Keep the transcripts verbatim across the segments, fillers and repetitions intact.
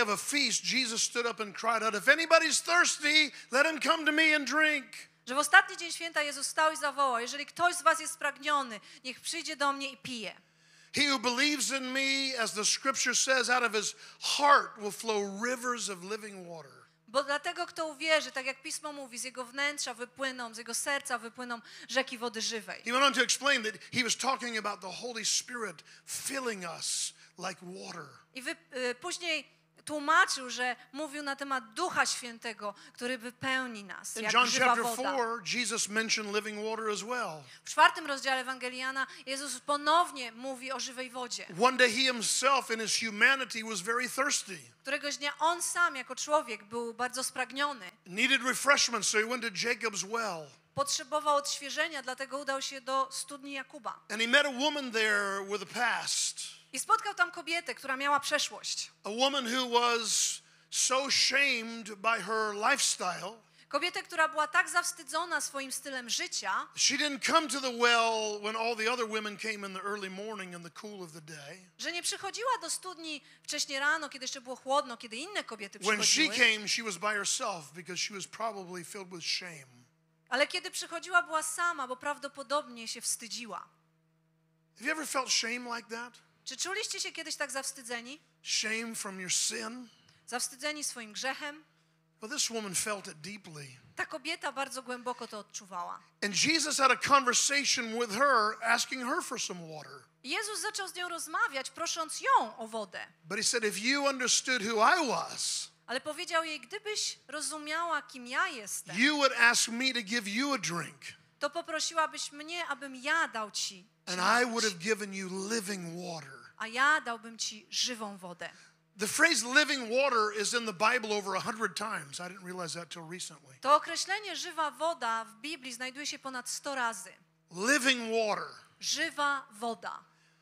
of a feast, Jesus stood up and cried out, if anybody's thirsty, let him come to me and drink. Że w ostatni dzień święta Jezus stał i zawołał, jeżeli ktoś z was jest spragniony, niech przyjdzie do mnie i pije. He who believes in me, as the scripture says, out of his heart will flow rivers of living water. Bo dlatego, kto uwierzy, tak jak Pismo mówi, z jego wnętrza wypłyną, z jego serca wypłyną rzeki wody żywej. He went on to explain that he was talking about the Holy Spirit filling us like water. I wy, y, później tłumaczył, że mówił na temat Ducha Świętego, który wypełni nas, In jak John żywa chapter woda. four, Jesus mentioned living water as well. W czwartym rozdziale Ewangeliana Jezus ponownie mówi o żywej wodzie. One day he himself in his humanity was very thirsty. Któregoś dnia on sam jako człowiek był bardzo spragniony. Needed refreshment, so he went to Jacob's well. Potrzebował odświeżenia, dlatego udał się do studni Jakuba. And he met a woman there with a past. I spotkał tam kobietę, która miała przeszłość. A woman who was so shamed by her lifestyle. Kobietę, która była tak zawstydzona swoim stylem życia. She didn't come to the well when all the other women came in the early morning in the cool of the day. Że nie przychodziła do studni wcześnie rano, kiedy jeszcze było chłodno, kiedy inne kobiety When she przychodziły. came, she was by herself because she was probably filled with shame. Ale kiedy przychodziła, była sama, bo prawdopodobnie się wstydziła. Have you ever felt shame like that? Czy czuliście się kiedyś tak zawstydzeni? Shame from your sin? Zawstydzeni swoim grzechem? Well, this woman felt it deeply. Ta kobieta bardzo głęboko to odczuwała. And Jesus had a conversation with her, asking her for some water. I Jezus zaczął z nią rozmawiać, prosząc ją o wodę. But he said, if you understood who I was, Ale powiedział jej, gdybyś rozumiała, kim ja jestem, you would ask me to give you a drink, to poprosiłabyś mnie, abym ja dał ci and się I would napić, have given you living water. a ja dałbym ci żywą wodę. The phrase living water is in the Bible over a hundred times. I didn't realize that till recently. To określenie żywa woda w Biblii znajduje się ponad sto razy. Living water. Żywa woda.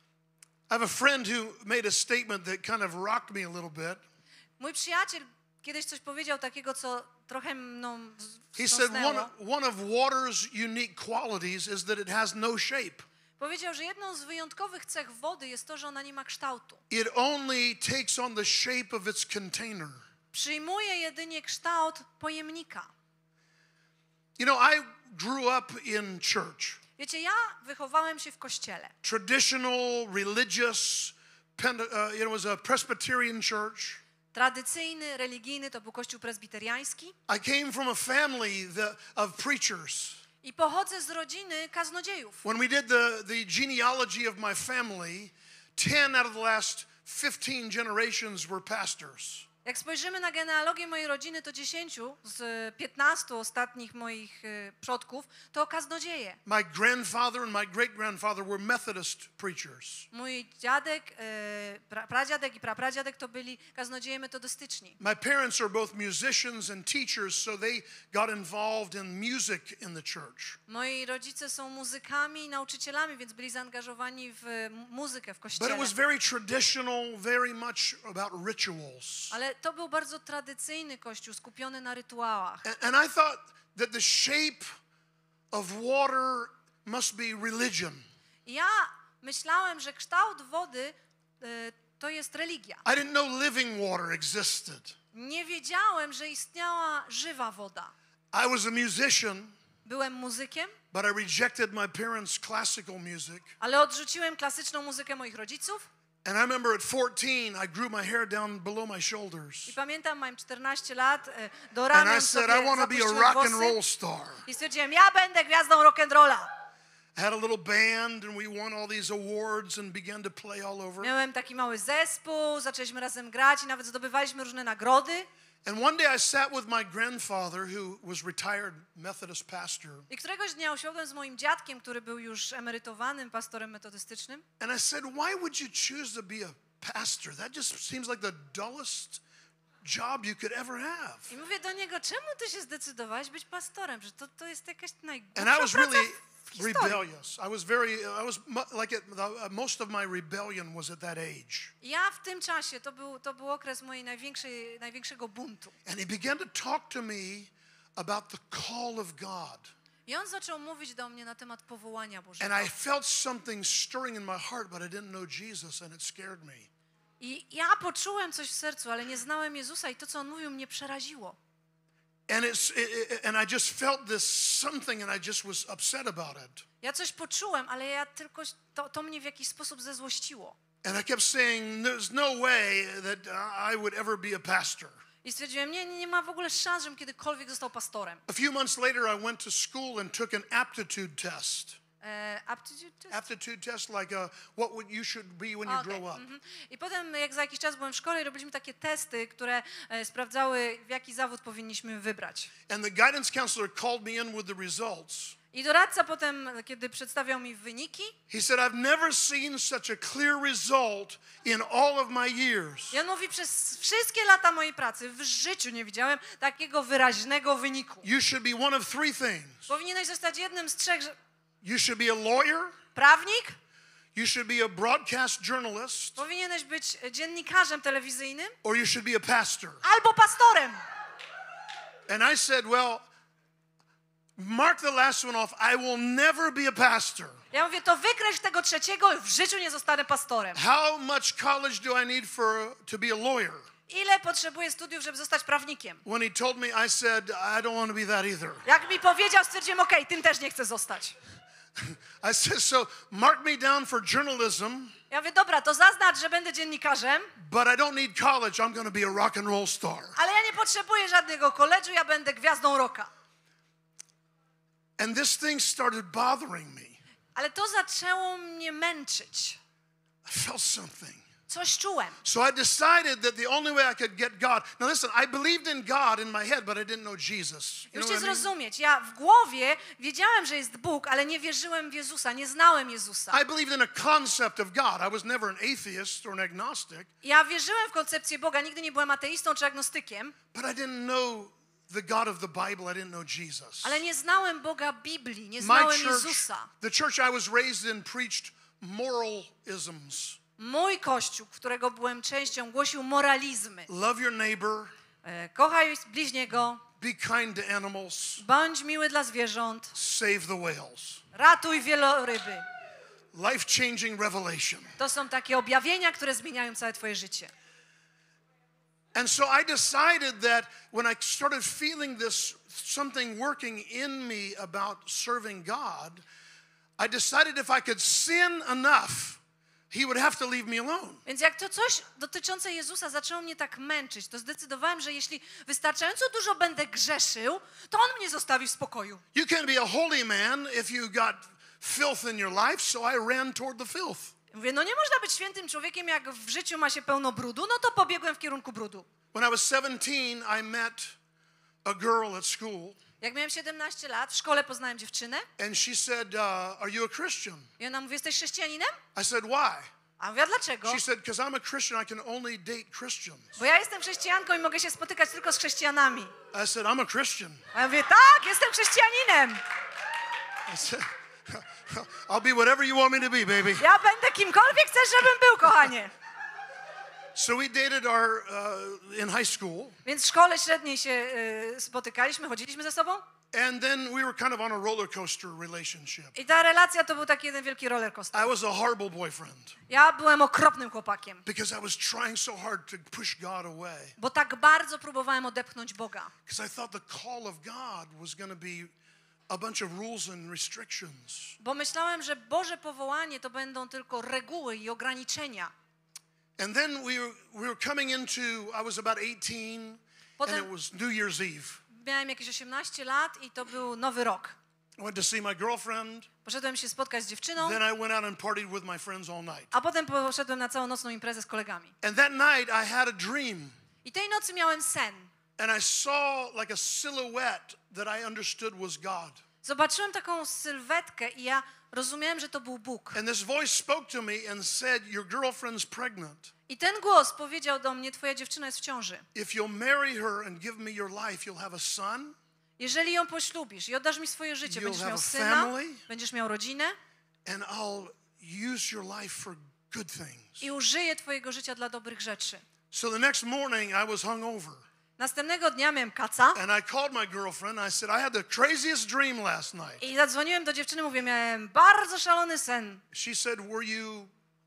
I have a friend who made a statement that kind of rocked me a little bit. Mój przyjaciel kiedyś coś powiedział takiego, co trochę mną He said one, wstrząsnęło. one of water's unique qualities is that it has no shape. Powiedział, że jedną z wyjątkowych cech wody jest to, że ona nie ma kształtu. It only takes on the shape of its container. Przyjmuje jedynie kształt pojemnika. You know, I grew up in church. Wiecie, ja wychowałem się w kościele. Traditional, religious, Pente- uh, it was a Presbyterian church. Tradycyjny, religijny, to był kościół prezbiteriański. I came from a family that, of preachers. I pochodzę z rodziny kaznodziejów. When we did the, the genealogy of my family, ten out of the last fifteen generations were pastors. Jak spojrzymy na genealogię mojej rodziny, to dziesięciu z piętnastu ostatnich moich y, przodków to kaznodzieje. My grandfather and my great-grandfather were Methodist preachers. Mój dziadek, y, pra, pradziadek i prapradziadek to byli kaznodzieje metodystyczni. My parents are both musicians and teachers, so they got involved in music in the church. Moi rodzice są muzykami i nauczycielami, więc byli zaangażowani w m- muzykę w But kościele. it was very traditional, very much about rituals. Ale to był bardzo tradycyjny kościół, skupiony na rytuałach. And, and I thought that the shape of water must be religion. I ja myślałem, że kształt wody y, to jest religia. I didn't know living water existed. Nie wiedziałem, że istniała żywa woda. I was a musician, Byłem muzykiem, but I rejected my parents' classical music. ale odrzuciłem klasyczną muzykę moich rodziców. And I remember at fourteen, I grew my hair down below my shoulders. I pamiętam, miałem czternaście lat, e, do And I ramion said, sobie I want to be a zapuściłem rock and włosy roll star. i stwierdziłem, ja będę gwiazdą rock'n'rolla. I had a little band and we won all these awards and began to play all over. Miałem taki mały zespół, zaczęliśmy razem grać i nawet zdobywaliśmy różne nagrody. And one day I sat with my grandfather, who was retired Methodist pastor. I któregoś dnia usiadłem z moim dziadkiem, który był już emerytowanym pastorem metodystycznym. And I said, why would you choose to be a pastor? That just seems like the dullest job you could ever have. I mówię do niego, czemu ty się zdecydowałeś być pastorem? Że to, to jest jakaś And najgłupsza I was praca really w historii. rebellious. I was very, I was mu- like, at, the, most of my rebellion was at that age. I ja w tym czasie, to był, to był okres mojej największej, największego buntu. And he began to talk to me about the call of God. I on zaczął mówić do mnie na temat powołania Bożego. And I felt something stirring in my heart, but I didn't know Jesus, and it scared me. I ja poczułem coś w sercu, ale nie znałem Jezusa i to, co On mówił, mnie przeraziło. And it's it, and I just felt this something and I just was upset about it. Ja coś poczułem, ale ja tylko to, to mnie w jakiś sposób zezłościło. And I kept saying there's no way that I would ever be a pastor. I stwierdziłem, nie, nie ma w ogóle szans, żebym kiedykolwiek został pastorem. A few months later I went to school and took an aptitude test. E, aptitude test? Aptitude test, like a, what would you should be when you Okay. grow up. Mm-hmm. I potem, jak za jakiś czas byłem w szkole i robiliśmy takie testy, które e, sprawdzały, w jaki zawód powinniśmy wybrać. And the guidance counselor called me in with the results. I doradca potem, kiedy przedstawiał mi wyniki, He said, I've never seen such a clear result in all of my years. i on mówi, przez wszystkie lata mojej pracy w życiu nie widziałem takiego wyraźnego wyniku. You should be one of three things. Powinieneś zostać jednym z trzech. You should be a lawyer. Prawnik, You should be a broadcast journalist. powinieneś być dziennikarzem telewizyjnym Or you should be a pastor. albo pastorem. And I said, well, mark the last one off. I will never be a pastor. Ja mówię, to wykreśl tego trzeciego, w życiu nie zostanę pastorem. How much college do I need for to be a lawyer? Ile potrzebuję studiów, żeby zostać prawnikiem? When he told me, I said, I don't want to be that either. Jak mi powiedział, stwierdziłem, okej, okay, tym też nie chcę zostać. I said, so mark me down for journalism. Ja mówię, dobra, to zaznacz, że będę dziennikarzem, But I don't need college. I'm going to be a rock and roll star. ale ja nie potrzebuję żadnego koledżu, ja będę gwiazdą rocka. And this thing started bothering me. Ale to zaczęło mnie męczyć. I felt something. Coś czułem. So I decided that the only way I could get God. Now listen, I believed in God in my head, but I didn't know Jesus. You know Musicie what I mean? zrozumieć, ja w głowie wiedziałem, że jest Bóg, ale nie wierzyłem w Jezusa, nie znałem Jezusa. I believed in a concept of God. I was never an atheist or an agnostic, Ja wierzyłem w koncepcję Boga, nigdy nie byłem ateistą czy agnostykiem, but I didn't know the God of the Bible. I didn't know Jesus. ale nie znałem Boga Biblii, nie My znałem church, Jezusa. the church I was raised in preached moralisms. Mój kościół, którego byłem częścią, głosił moralizmy. Love your neighbor, E, Kochaj bliźniego, be kind to animals, bądź miły dla zwierząt, save the whales. ratuj wieloryby. Life-changing revelation. To są takie objawienia, które zmieniają całe twoje życie. And so I decided that when I started feeling this something working in me about serving God, I decided if I could sin enough, He would have to leave me alone. Więc jak to coś dotyczące Jezusa zaczęło mnie tak męczyć, to zdecydowałem, że jeśli wystarczająco dużo będę grzeszył, to On mnie zostawi w spokoju. You can't be a holy man if you got filth in your life, so I ran toward the filth. Mówię, no nie można być świętym człowiekiem, jak w życiu ma się pełno brudu, no to pobiegłem w kierunku brudu. When I was seventeen, I met a girl at school, Jak miałem siedemnaście lat, w szkole poznałem dziewczynę and she said, uh, "Are you a Christian?" i ona mówi, jesteś chrześcijaninem? I said, "Why?" A mówię, a dlaczego? She said, "Because I'm a Christian, I can only date Christians." Bo ja jestem chrześcijanką i mogę się spotykać tylko z chrześcijanami. I said, "I'm a Christian." A ja mówię, tak, jestem chrześcijaninem. I said, "I'll be whatever you want me to be, baby." Ja będę kimkolwiek chcesz, żebym był, kochanie. So we dated our uh, in high school, Więc w szkole średniej się y, spotykaliśmy, chodziliśmy ze sobą. and then we were kind of on a roller coaster relationship. I ta relacja to był taki jeden wielki roller coaster. I was a horrible boyfriend Ja byłem okropnym chłopakiem, because I was trying so hard to push God away, bo tak bardzo próbowałem odepchnąć Boga. because I thought the call of God was going to be a bunch of rules and restrictions. Bo myślałem, że Boże powołanie to będą tylko reguły i ograniczenia. And then we were, we were coming into, I was about eighteen, Potem- and it was New Year's Eve. Miałem jakieś osiemnaście lat i to był nowy rok. I went to see my girlfriend. Poszedłem się spotkać z dziewczyną, Then I went out and partied with my friends all night. a potem poszedłem na całonocną imprezę z kolegami. And that night I had a dream. I tej nocy miałem sen. And I saw like a silhouette that I understood was God. Zobaczyłem taką sylwetkę i ja rozumiałem, że to był Bóg. And this voice spoke to me and said, "Your girlfriend's pregnant. I ten głos powiedział do mnie, twoja dziewczyna jest w ciąży. If you'll marry her and give me your life, you'll have a son, Jeżeli ją poślubisz i oddasz mi swoje życie, You'll będziesz have miał a syna, family. będziesz miał rodzinę and I'll use your life for good things." i użyję twojego życia dla dobrych rzeczy. So the next morning I was hungover. Następnego dnia miałem kaca And I called my girlfriend. I said, "I had the craziest dream last night." i zadzwoniłem do dziewczyny, mówię, miałem bardzo szalony sen. She said, "Were you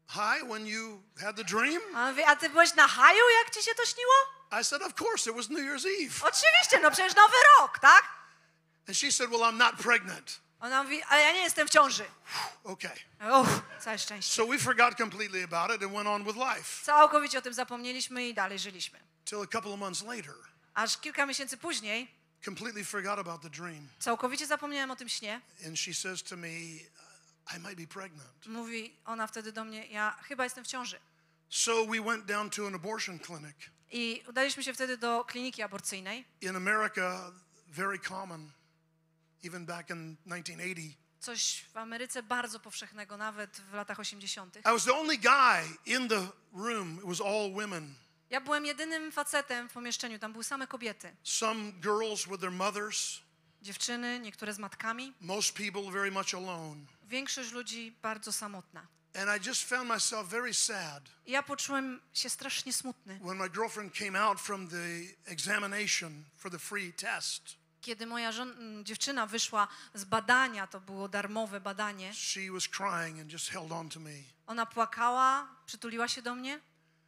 high when you had the dream? A, on mówi, a ty byłeś na haju, jak ci się to śniło? I said, of course, it was New Year's Eve. Oczywiście, no przecież nowy rok, tak? And she said, well, I'm not pregnant. Ona mówi, ale ja nie jestem w ciąży. Okay. Uff, całe szczęście. So we forgot completely about it and went on with life. Całkowicie o tym zapomnieliśmy i dalej żyliśmy. Till a couple of months later, Aż kilka miesięcy później completely forgot about the dream. całkowicie zapomniałem o tym śnie. And she says to me, I might be pregnant. Mówi ona wtedy do mnie, ja chyba jestem w ciąży. So we went down to an abortion clinic. I udaliśmy się wtedy do kliniki aborcyjnej. In America, very common, even back in nineteen eighty. Coś w Ameryce bardzo powszechnego, nawet w latach osiemdziesiątych. I was the only guy in the room. It was all women. Ja byłem jedynym facetem w pomieszczeniu, tam były same kobiety. Some girls with their mothers. Dziewczyny, niektóre z matkami. Most people very much alone. Większość ludzi bardzo samotna. And I just found myself very sad. I ja poczułem się strasznie smutny. When my girlfriend came out from the examination for the free test. Kiedy moja żon- dziewczyna wyszła z badania, to było darmowe badanie. She was crying and just held on to me. Ona płakała, przytuliła się do mnie.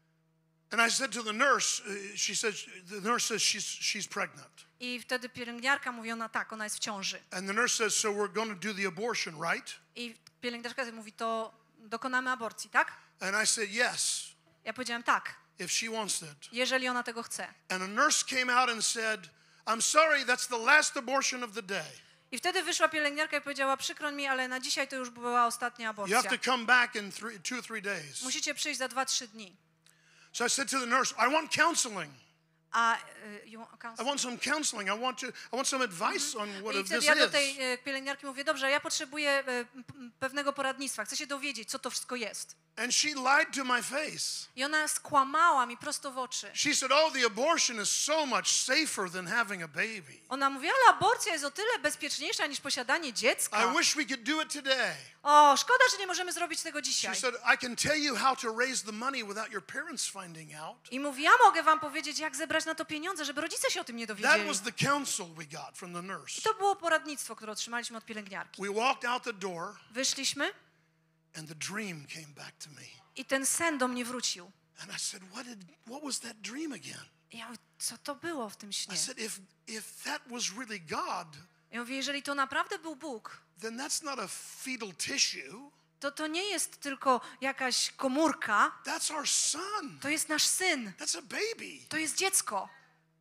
And I said to the nurse, she said, the nurse says she's she's pregnant. I wtedy pielęgniarka mówi, ona tak, ona jest w ciąży. And the nurse says, so we're going to do the abortion, right? I pielęgniarka mówi, to dokonamy aborcji, tak? And I said, yes, Ja powiedziałem tak, if she wants it. jeżeli ona tego chce. And a nurse came out and said, I'm sorry, that's the last abortion of the day. I wtedy wyszła pielęgniarka i powiedziała, przykro mi, ale na dzisiaj to już była ostatnia You aborcja. have to come back in three, two or three days. Musicie przyjść za dwa, trzy dni. So I said to the nurse, I want counseling. A y, you want I counsel? want some counseling. I want to. I want some advice on what I of wtedy this ja do is. tej y, pielęgniarki mówię, dobrze, ja potrzebuję y, p- pewnego poradnictwa, chcę się dowiedzieć, co to wszystko jest. And she lied to my face. I ona skłamała mi prosto w oczy. She said, "Oh, the abortion is so much safer than having a baby. Ona mówi, ale aborcja jest o tyle bezpieczniejsza niż posiadanie dziecka. I wish we could do it today." O, szkoda, że nie możemy zrobić tego She dzisiaj. said, "I can tell you how to raise the money without your parents finding out." I mówi, ja mogę wam powiedzieć, jak zebrać na to pieniądze, żeby rodzice się o tym nie That dowiedzieli. was the counsel we got from the nurse. I to było poradnictwo, które otrzymaliśmy od pielęgniarki. We walked out the door, Wyszliśmy and the dream came back to me. i ten sen do mnie wrócił. And I said, "What did? What was that dream again?" I ja mówię, co to było w tym I śnie? said, "If if that was really God, Ja mówię, jeżeli to naprawdę był Bóg, then that's not a fetal tissue. to to nie jest tylko jakaś komórka, That's our son. to jest nasz syn, That's a baby." to jest dziecko.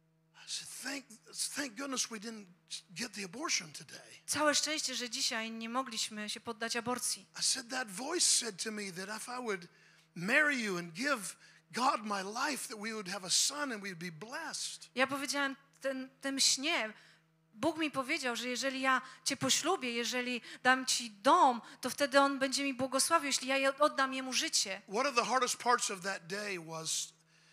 I said, "Thank, thank goodness we didn't get the abortion today." Całe szczęście, że dzisiaj nie mogliśmy się poddać aborcji. I said, "That voice said to me that if I would marry you and give God my life, that we would have a son and we'd be blessed." Ja powiedziałem ten, tym śnie, Bóg mi powiedział, że jeżeli ja Cię poślubię, jeżeli dam Ci dom, to wtedy On będzie mi błogosławił, jeśli ja je- oddam Jemu życie. One of the hardest parts of that day was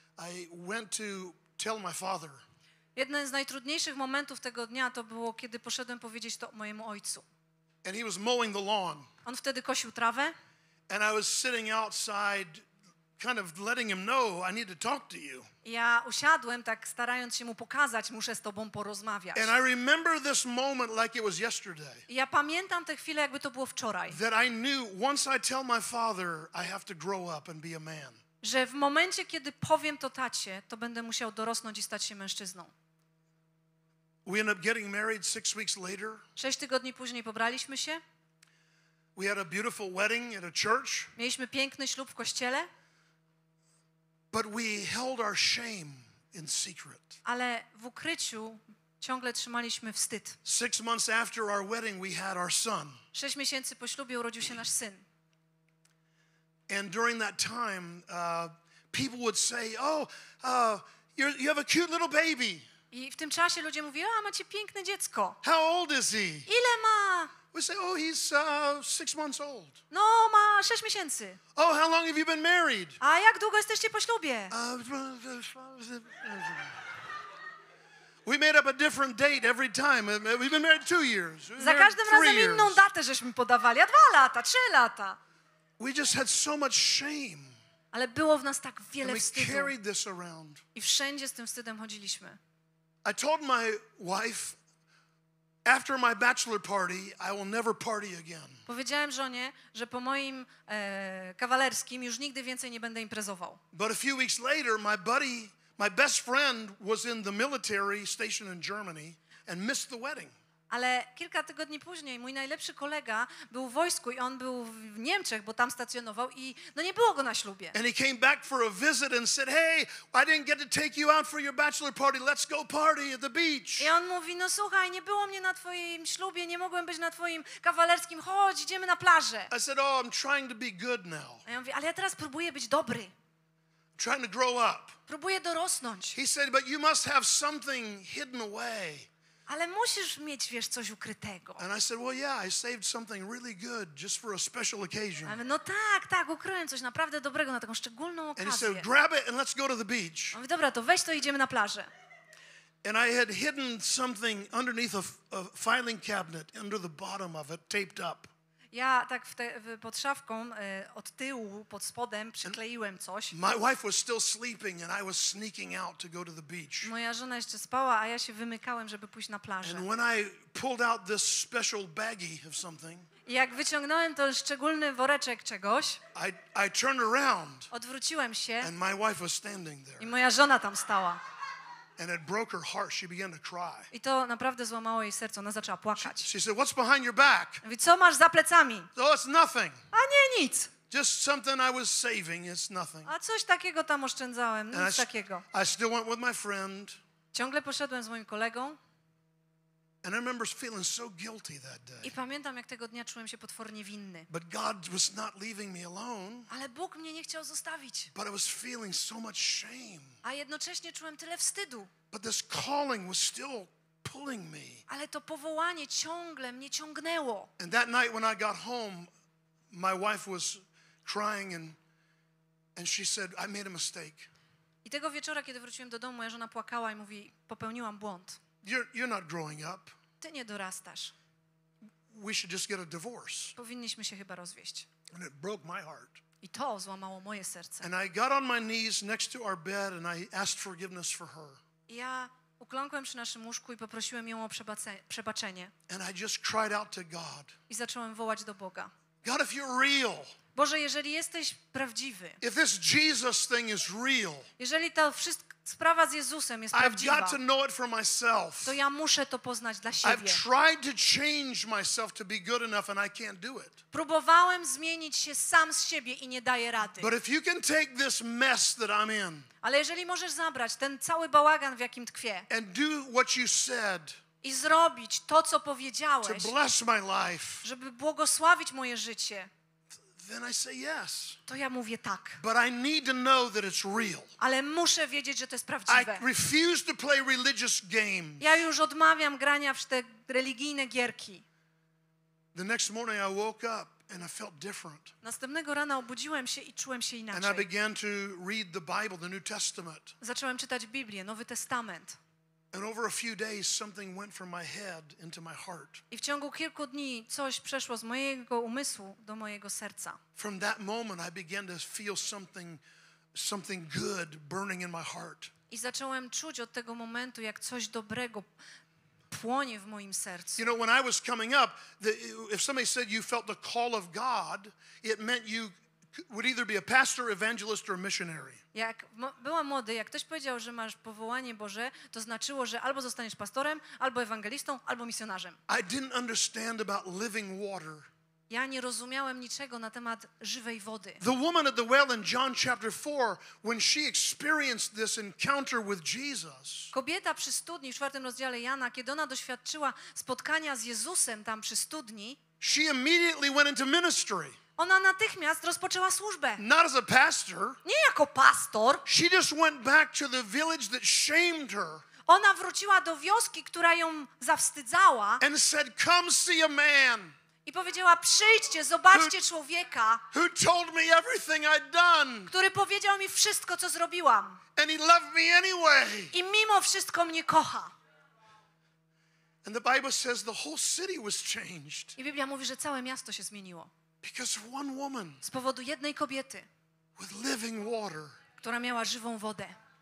I went to tell my father. Jeden z najtrudniejszych momentów tego dnia to było, kiedy poszedłem powiedzieć to mojemu ojcu. And he was mowing the lawn. On wtedy kosił trawę And I was sitting outside, kind of letting him know I need to talk to you. i ja usiadłem, tak starając się mu pokazać, muszę z Tobą porozmawiać. And I remember this moment like it was yesterday. I ja pamiętam tę chwilę, jakby to było wczoraj. That I knew once I tell my father I have to grow up and be a man. Że w momencie, kiedy powiem to tacie, to będę musiał dorosnąć i stać się mężczyzną. We ended up getting married six weeks later. Sześć tygodni później pobraliśmy się. We had a beautiful wedding at a church, Mieliśmy piękny ślub w kościele, but we held our shame in secret. ale w ukryciu ciągle trzymaliśmy wstyd. Six months after our wedding, we had our son. Sześć miesięcy po ślubie urodził się nasz syn. And during that time, uh, people would say, "Oh, uh, you're, you have a cute little baby. I w tym czasie ludzie mówili, a macie piękne dziecko. How old is he?" Ile ma? We say, "Oh, he's uh, six months old." No, ma sześć miesięcy. "Oh, how long have you been married?" A jak długo jesteście po ślubie? Uh, we made up a different date every time. We've been married two years. We've been Za married każdym three razem years. inną datę żeśmy podawali, a dwa lata, trzy lata. We just had so much shame. Ale było w nas tak And wiele we wstydu. carried this around. I wszędzie z tym wstydem chodziliśmy. I told my wife, after my bachelor party, I will never party again. Powiedziałem żonie, że po moim e, kawalerskim już nigdy więcej nie będę imprezował. But a few weeks later, my buddy, my best friend was in the military station in Germany and missed the wedding. Ale kilka tygodni później mój najlepszy kolega był w wojsku i on był w Niemczech, bo tam stacjonował i no nie było go na ślubie. And he came back for a visit and said, "Hey, I didn't get to take you out for your bachelor party. Let's go party at the beach." I on mówi, no słuchaj, nie było mnie na twoim ślubie, nie mogłem być na twoim kawalerskim, chodź, idziemy na plażę. I said, "Oh, I'm trying to be good now. A ja mówię, ale ja teraz próbuję być dobry. I'm trying to grow up." Próbuję dorosnąć. He said, "But you must have something hidden away." Ale musisz mieć, wiesz, coś ukrytego. And I said, "Well, yeah, I saved something really good just for a special occasion." Ale no tak, tak, ukryłem coś naprawdę dobrego na taką szczególną And he okazję. said, "Grab it and let's go to the beach." On mówi, dobra, to weź to i idziemy na plażę. And I had hidden something underneath a, a filing cabinet, under the bottom of it, taped up. Ja tak w te, w, pod szafką e, od tyłu, pod spodem przykleiłem coś. My wife was still sleeping and I was sneaking out to go to the beach. Moja żona jeszcze spała, a ja się wymykałem, żeby pójść na plażę. And when I pulled out this special baggie of something, I jak wyciągnąłem ten szczególny woreczek czegoś, I, I turned around odwróciłem się and my wife was standing there. i moja żona tam stała. And it broke her heart. She began to cry. I to naprawdę złamało jej serce, ona zaczęła płakać. She said, "What's behind your back?" Mówi, co masz za plecami? Oh, it's nothing. A nie, nic. Just something I was saving. It's nothing. A coś takiego tam oszczędzałem, And I, nic s- takiego. I still went with my friend. Ciągle poszedłem z moim kolegą And I remember feeling so guilty that day. i pamiętam, jak tego dnia czułem się potwornie winny. But God was not leaving me alone. Ale Bóg mnie nie chciał zostawić, But I was feeling so much shame. a jednocześnie czułem tyle wstydu. But this calling was still pulling me. Ale to powołanie ciągle mnie ciągnęło. And that night when I got home, my wife was crying and and she said, "I made a mistake. I tego wieczora, kiedy wróciłem do domu, moja żona płakała i mówi, popełniłam błąd. You're you're not growing up. Ty nie dorastasz. We should just get a divorce." Powinniśmy się chyba rozwieść. And it broke my heart. I to złamało moje serce. And I got on my knees next to our bed and I asked forgiveness for her. I ja ukląkłem przy naszym łóżku i poprosiłem ją o przebace- przebaczenie. And I just cried out to God. I zacząłem wołać do Boga. God, if you're real, Boże, jeżeli jesteś prawdziwy, if this Jesus thing is real, jeżeli ta wszystko, sprawa z Jezusem jest I've prawdziwa, got to know it for myself. to ja muszę to poznać dla I've siebie. tried to change myself to be good enough and I can't do it. Próbowałem zmienić się sam z siebie i nie daję rady. But if you can take this mess that I'm in Ale jeżeli możesz zabrać ten cały bałagan, w jakim tkwię, and do what you said i zrobić to, co to powiedziałeś, bless my life, żeby błogosławić moje życie, then I say yes. to ja mówię tak. But I need to know that it's real. Ale muszę wiedzieć, że to jest I prawdziwe. refuse to play religious games. Ja już odmawiam grania w te religijne gierki. The next morning I woke up and I felt different. Następnego rana obudziłem się i czułem się And I inaczej. began to read the Bible, the New Testament. Zacząłem czytać Biblię, Nowy Testament. And over a few days something went from my head into my heart. I w ciągu kilku dni coś przeszło z mojego umysłu do mojego serca. From that moment I began to feel something something good burning in my heart. I zacząłem czuć od tego momentu, jak coś dobrego płonie w moim sercu. You know, when I was coming up, the, if somebody said you felt the call of God, it meant you would either be a pastor, evangelist, or missionary. Jak mo- byłam młody, jak ktoś powiedział, że masz powołanie Boże, to znaczyło, że albo zostaniesz pastorem, albo ewangelistą, albo misjonarzem. I didn't understand about living water. Ja nie rozumiałem niczego na temat żywej wody. The woman at the well in John chapter four, when she experienced this encounter with Jesus, Kobieta przy studni w czwartym rozdziale Jana, kiedy ona doświadczyła spotkania z Jezusem tam przy studni, she immediately went into ministry. ona natychmiast rozpoczęła służbę. Not as a pastor. Nie jako pastor. She just went back to the village that shamed her Ona wróciła do wioski, która ją zawstydzała and said, "Come see a man i powiedziała, przyjdźcie, zobaczcie człowieka, who told me everything I'd done, który powiedział mi wszystko, co zrobiłam. and he loved me anyway." I mimo wszystko mnie kocha. And the Bible says the whole city was changed I Biblia mówi, że całe miasto się zmieniło. because of one woman Z powodu jednej kobiety, with living water. która miała żywą wodę.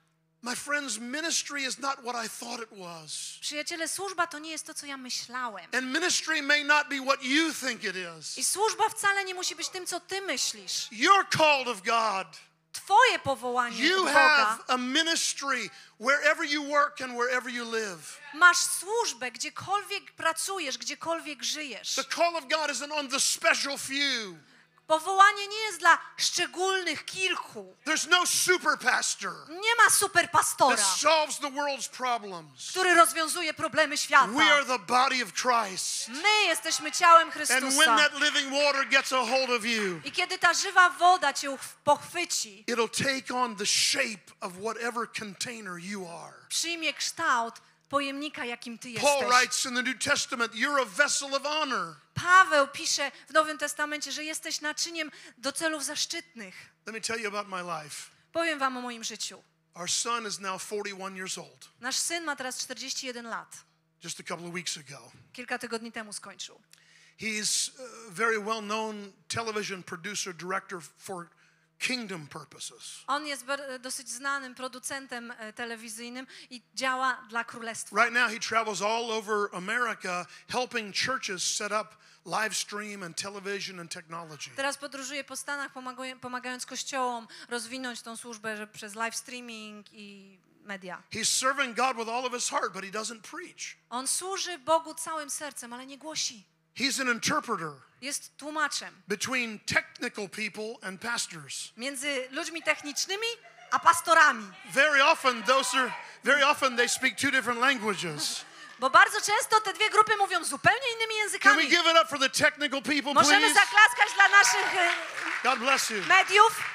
My friends, ministry is not what I thought it was. Przyjaciele, służba to nie jest to, co ja myślałem. And ministry may not be what you think it is. I służba wcale nie musi być tym, co ty myślisz. You're called of God. Twoje powołanie You od have Boga. a ministry wherever you work and wherever you live. Masz służbę, gdziekolwiek pracujesz, gdziekolwiek żyjesz. The call of God isn't on the special few. Powołanie nie jest dla szczególnych kilku. There's no super pastor Nie ma superpastora, that solves the world's problems. który rozwiązuje problemy świata. We are the body of Christ. My jesteśmy ciałem And when Chrystusa. that living water gets a hold of you, I kiedy ta żywa woda cię uch- pochwyci, it'll take on the shape of whatever container you are. przyjmie kształt pojemnika, jakim ty Paul jesteś. writes in the New Testament, you're a vessel of honor. Paweł pisze w Nowym Testamencie, że jesteś naczyniem do celów zaszczytnych. Let me tell you about my life. Powiem wam o moim życiu. Our son is now forty-one years old. Nasz syn ma teraz czterdzieści jeden lat. Just a couple of weeks ago. Kilka tygodni temu skończył. He's a very well-known television producer, director for kingdom purposes. On jest bar- dosyć znanym producentem e, telewizyjnym i działa dla królestwa. Right now he travels all over America helping churches set up live stream and television and technology. Teraz podróżuje po Stanach, pomaguje- pomagając kościołom rozwinąć tą służbę że przez live streaming i media. He's serving God with all of his heart, but he doesn't preach. On służy Bogu całym sercem, ale nie głosi. He's an interpreter Jest tłumaczem between technical people and pastors. między ludźmi technicznymi a pastorami. Very often those are very often they speak two different languages. Bo bardzo często te dwie grupy mówią zupełnie innymi Can we językami. give it up for the technical people, Możemy please? zaklaskać dla naszych e, God bless you. mediów.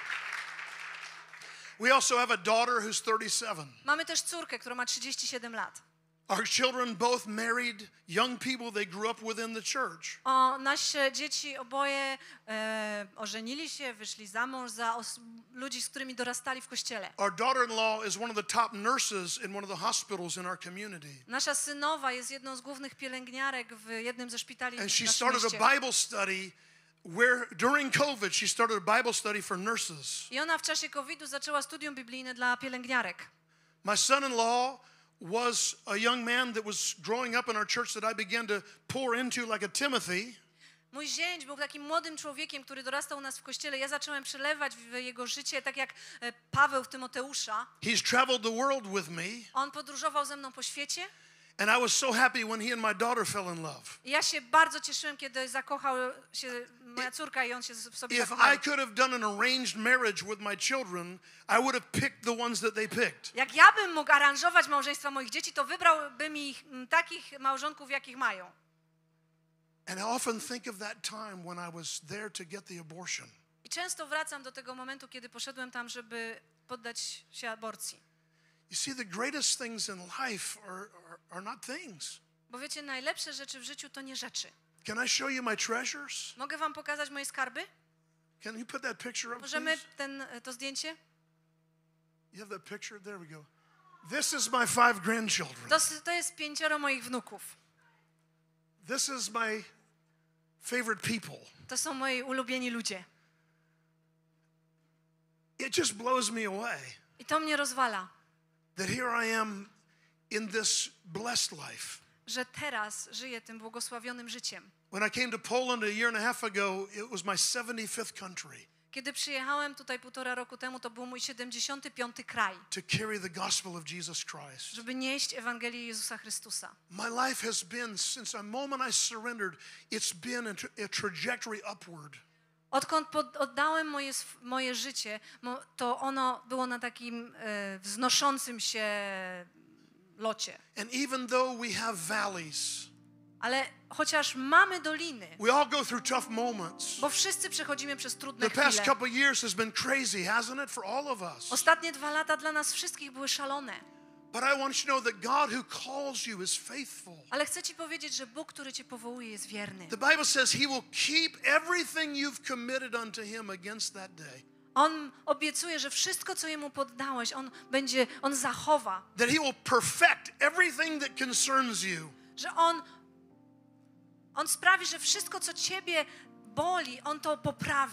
We also have a daughter who's thirty-seven. Mamy też córkę, która ma trzydzieści siedem lat. Our children both married young people they grew up within the church. O, nasze dzieci oboje e, ożenili się, wyszli za mąż za os- ludzi, z którymi dorastali w kościele. Our daughter-in-law is one of the top nurses in one of the hospitals in our community. Nasza synowa jest jedną z głównych pielęgniarek w jednym ze szpitali And w she naszym started mieście. a Bible study where during COVID she started a Bible study for nurses. I ona w czasie kowida zaczęła studium biblijne dla pielęgniarek. My son-in-law was a young man that was growing up in our church that I began to pour into like a Timothy. Mój zięć był takim młodym człowiekiem, który dorastał u nas w kościele. Ja zacząłem przelewać w jego życie, tak jak e, Paweł w Tymoteusza. He's traveled the world with me, On podróżował ze mną po świecie. and I was so happy when he and my daughter fell in love. I ja się bardzo cieszyłem, kiedy zakochał się moja córka i on się w sobie If zakochał. I could have done an arranged marriage with my children, I would have picked the ones that they picked. Jak ja bym mógł aranżować małżeństwa moich dzieci, to wybrałbym ich m, takich małżonków, jakich mają. And I often think of that time when I was there to get the abortion. I często wracam do tego momentu, kiedy poszedłem tam, żeby poddać się aborcji. You see, the greatest things in life are, are, are not things. Bo wiecie, najlepsze rzeczy w życiu to nie rzeczy. Can I show you my treasures? Mogę wam pokazać moje skarby? Can you put that picture up, Możemy please? ten, to zdjęcie? You have that picture? There we go. This is my five grandchildren. To, s- to jest pięcioro moich wnuków. This is my favorite people. To są moi ulubieni ludzie. It just blows me away I to mnie rozwala, that here I am in this blessed life. że teraz żyję tym błogosławionym życiem. When I came to Poland a year and a half ago, it was my seventy-fifth country Kiedy przyjechałem tutaj półtora roku temu, to był mój siedemdziesiąty piąty kraj, to carry the gospel of Jesus Christ. żeby nieść Ewangelię Jezusa Chrystusa. My life has been, since the moment I surrendered, it's been a, tra- a trajectory upward. Odkąd pod, oddałem moje, sw- moje życie, mo, to ono było na takim e, wznoszącym się locie. And even though we have valleys, Ale chociaż mamy doliny, we all go through tough moments. bo wszyscy przechodzimy przez trudne The past chwile. couple of years has been crazy, hasn't it, for all of us? Ostatnie dwa lata dla nas wszystkich były szalone. But I want you to know that God who calls you is faithful. Ale chcę ci powiedzieć, że Bóg, który cię powołuje, jest wierny. The Bible says he will keep everything you've committed unto him against that day. On obiecuje, że wszystko, co Jemu poddałeś, On będzie, On zachowa. That he will perfect everything that concerns you. Że On, On sprawi, że wszystko, co ciebie boli, On to poprawi.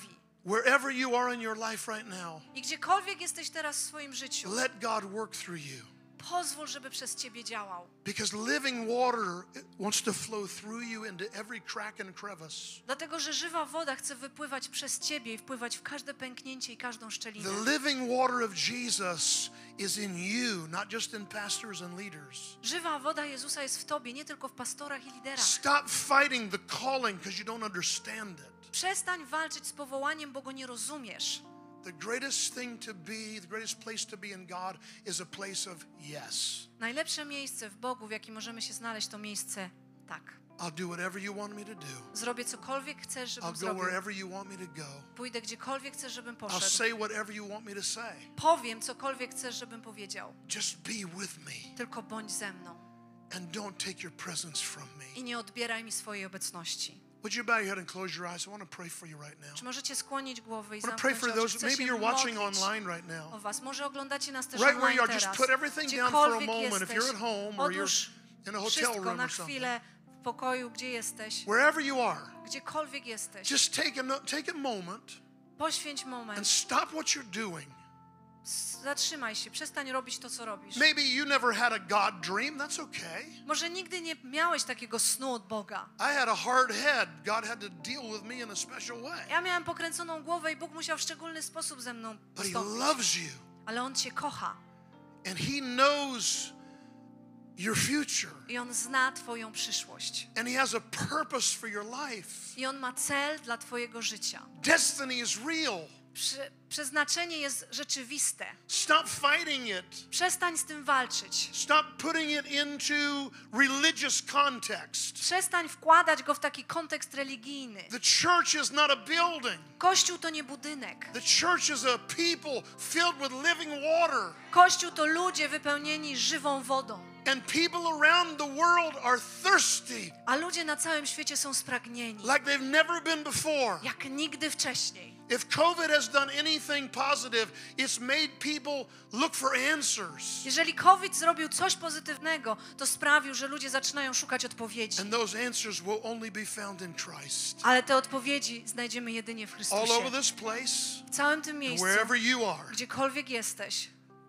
Wherever you are in your life right now, I gdziekolwiek jesteś teraz w swoim życiu, let God work through you. pozwól, żeby przez ciebie działał. Because living water wants to flow through you into every crack and crevice. Dlatego, że żywa woda chce wypływać przez ciebie i wpływać w każde pęknięcie i każdą szczelinę. The living water of Jesus is in you, not just in pastors and leaders. Żywa woda Jezusa jest w tobie, nie tylko w pastorach i liderach. Stop fighting the calling because you don't understand it. Przestań walczyć z powołaniem, bo go nie rozumiesz. The greatest thing to be, the greatest place to be in God is a place of yes. Najlepsze miejsce w Bogu, w jakim możemy się znaleźć, to miejsce tak. I'll do whatever you want me to do. Zrobię cokolwiek chcesz, żebym I'll go zrobił. wherever you want me to go. Pójdę gdziekolwiek chcesz, żebym I'll poszedł. say whatever you want me to say. Powiem cokolwiek chcesz, żebym powiedział. Just be with me Tylko bądź ze mną and don't take your presence from me. i nie odbieraj mi swojej obecności. Would you bow your head and close your eyes? I want to pray for you right now. Czy możecie skłonić głowy i I want to pray zamknąć for oczy? those, Chcę maybe się you're watching modlić online right now. o was. Może oglądacie nas też Right where online you are, just teraz. put everything down for a Gdziekolwiek moment. If jesteś, you're at home or you're odłóż in a hotel wszystko room na or something. chwilę w pokoju, gdzie jesteś. Wherever you are, Gdziekolwiek jesteś. just take a, no- take a moment Poświęć and moment. stop what you're doing. Zatrzymaj się. Przestań robić to, co robisz. Maybe you never had a God dream. That's okay. Może nigdy nie miałeś takiego snu od Boga. I had a hard head. God had to deal with me in a special way. Ja miałem pokręconą głowę i Bóg musiał w szczególny sposób ze mną But He postąpić. loves you. Ale On cię kocha And He knows your future. i On zna twoją przyszłość. And He has a purpose for your life. I On ma cel dla twojego życia. Destiny is real. Prze- przeznaczenie jest rzeczywiste. Stop fighting it. Przestań z tym walczyć. Stop putting it into religious context. Przestań wkładać go w taki kontekst religijny. The church is not a building. Kościół to nie budynek. The church is a people filled with living water. Kościół to ludzie wypełnieni żywą wodą. And people around the world are thirsty A ludzie na całym świecie są spragnieni. like they've never been before. Jak nigdy wcześniej. If COVID has done anything positive, it's made people look for answers. Jeżeli COVID zrobił coś pozytywnego, to sprawił, że ludzie zaczynają szukać odpowiedzi. And those answers will only be found in Christ. Ale te odpowiedzi znajdziemy jedynie w All Chrystusie. over this place, W całym tym miejscu, wherever you are, gdziekolwiek jesteś,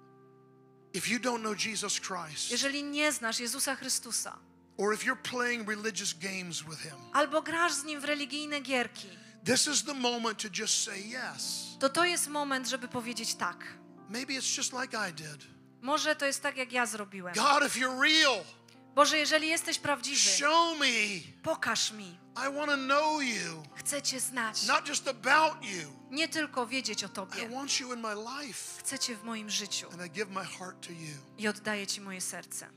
if you don't know Jesus Christ, jeżeli nie znasz Jezusa Chrystusa, or if you're playing religious games with Him, albo grasz z Nim w religijne gierki, this is the moment to just say yes. to to jest moment, żeby powiedzieć tak. Maybe it's just like I did. Może to jest tak, jak ja zrobiłem. God, if you're real, Boże, jeżeli jesteś prawdziwy, show me. pokaż mi. I want to know you, Chcę Cię znać. not just about you. Nie tylko wiedzieć o I Tobie. want you in my life, Chcę Cię w moim życiu and I give my heart to you. i oddaję Ci moje serce.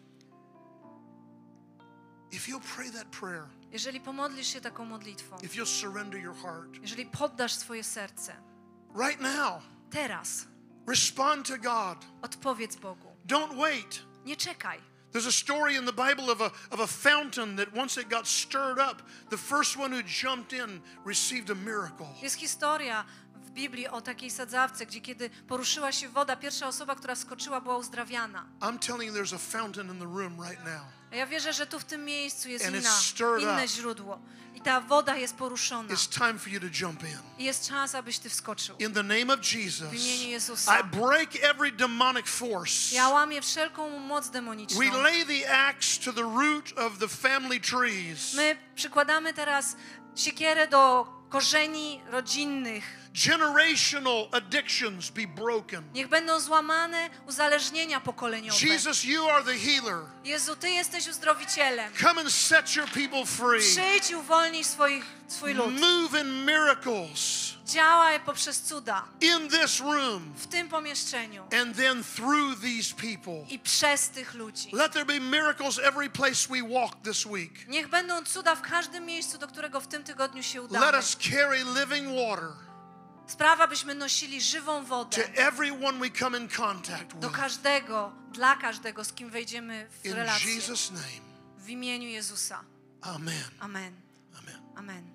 If you'll pray that prayer, Jeżeli pomodlisz się taką modlitwą, if you'll surrender your heart, jeżeli poddasz swoje serce, right now, teraz respond to God. odpowiedz Bogu. Don't wait. Nie czekaj. There's a story in the Bible of a, of a fountain that once it got stirred up, the first one who jumped in received a miracle. Jest historia w Biblii o takiej sadzawce, gdzie kiedy poruszyła się woda, pierwsza osoba, która skoczyła, była uzdrawiana. I'm telling you, there's a fountain in the room right now. A ja wierzę, że tu w tym miejscu jest And it's inna, stirred inne up. źródło. I ta woda jest poruszona. It's time for you to jump in. I jest czas, abyś Ty wskoczył. In the name of Jesus, W imieniu Jezusa. I break every demonic force. Ja łamię wszelką moc demoniczną. We lay the axe to the root of the family trees. My przykładamy teraz siekierę do korzeni rodzinnych. Generational addictions be broken. Niech będą złamane uzależnienia pokoleniowe. Jesus, you are the healer. Jezu, Ty jesteś uzdrowicielem. Come and set your people free. Przyjdź i uwolnij swoich, swój lud. Move in miracles Działaj poprzez cuda in this room w tym pomieszczeniu and then through these people. i przez tych ludzi. Let there be miracles every place we walk this week. Niech będą cuda w każdym miejscu, do którego w tym tygodniu się Let udamy. us carry living water Sprawa, byśmy nosili żywą to wodę everyone we come in contact do with. każdego, dla każdego, z kim wejdziemy w In relację. Jesus' name. W imieniu Jezusa. Amen. Amen. Amen. Amen.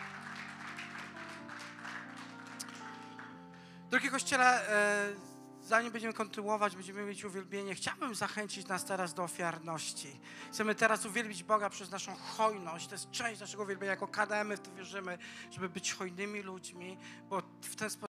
Drogi Kościele, e, zanim będziemy kontynuować, będziemy mieć uwielbienie, chciałbym zachęcić nas teraz do ofiarności. Chcemy teraz uwielbić Boga przez naszą hojność. To jest część naszego uwielbienia. Jako K D M w to wierzymy, żeby być hojnymi ludźmi, bo w ten sposób